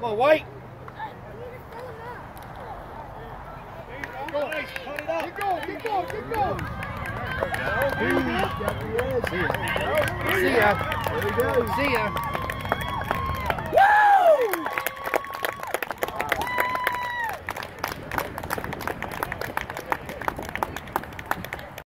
Come on, White. Keep going, keep going, keep going. See ya. See ya.